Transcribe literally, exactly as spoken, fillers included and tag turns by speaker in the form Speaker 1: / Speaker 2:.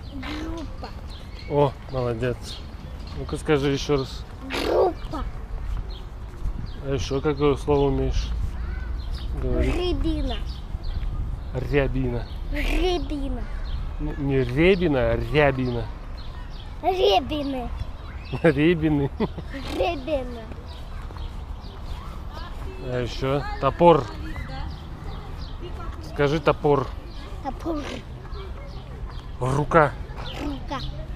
Speaker 1: Группа.
Speaker 2: О, молодец. Ну-ка скажи еще раз.
Speaker 1: Группа.
Speaker 2: А еще какое слово умеешь говорить?
Speaker 1: Рябина.
Speaker 2: Рябина.
Speaker 1: Рябина.
Speaker 2: Н- Не рябина, а рябина.
Speaker 1: Рябины.
Speaker 2: Рябины.
Speaker 1: Рябина.
Speaker 2: А еще топор. Скажи топор.
Speaker 1: Топор.
Speaker 2: Рука.
Speaker 1: Рука.